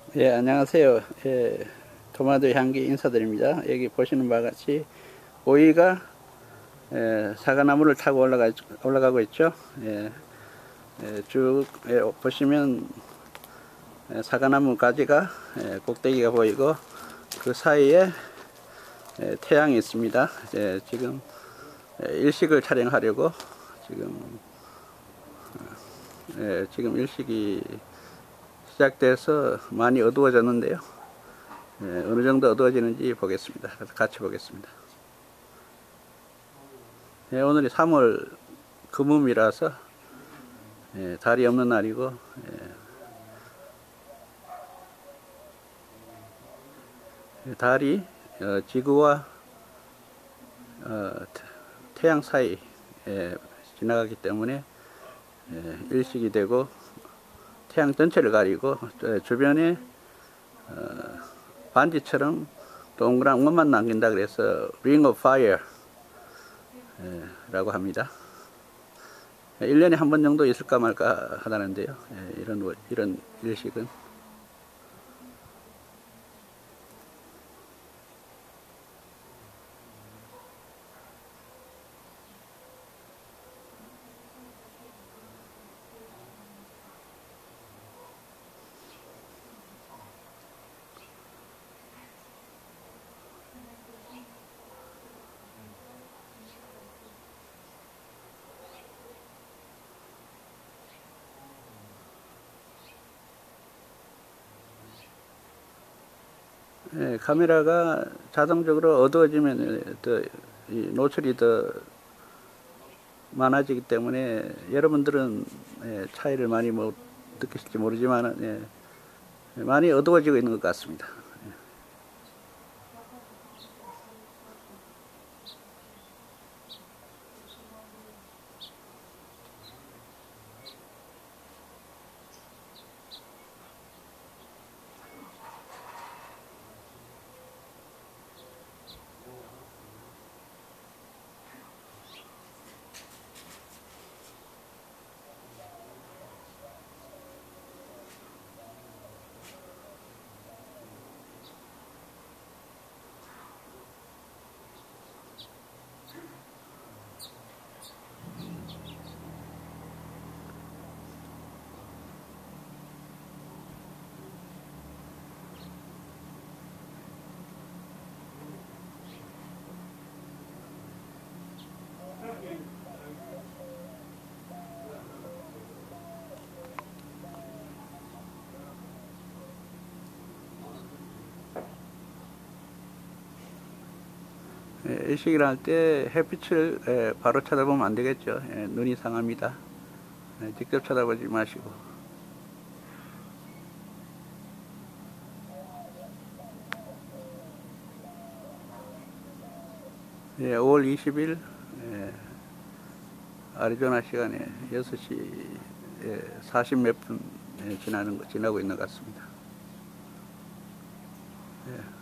예, 안녕하세요. 토마토 향기 인사드립니다. 여기 보시는 바와 같이 오이가 사과나무를 타고 올라가고 있죠. 쭉 보시면 사과나무 가지가 꼭대기가 보이고 그 사이에 태양이 있습니다. 지금 일식을 촬영하려고 지금 일식이 시작돼서 많이 어두워졌는데요. 어느 정도 어두워지는지 보겠습니다. 같이 보겠습니다. 오늘이 3월 금음이라서 달이 없는 날이고, 달이 지구와 태양 사이에 지나가기 때문에 일식이 되고 태양 전체를 가리고 주변에 반지처럼 동그란 원만 남긴다 그래서 ring of fire 라고 합니다. 1년에 한 번 정도 있을까 말까 하다는데요. 이런 일식은 카메라가 자동적으로 어두워지면 노출이 더 많아지기 때문에 여러분들은 차이를 많이 못 느끼실지 모르지만 많이 어두워지고 있는 것 같습니다. 일식을 할 때 햇빛을 바로 쳐다보면 안 되겠죠. 눈이 상합니다. 직접 쳐다보지 마시고. 5월 20일 아리조나 시간에 6시 40 몇 분 지나고 있는 것 같습니다.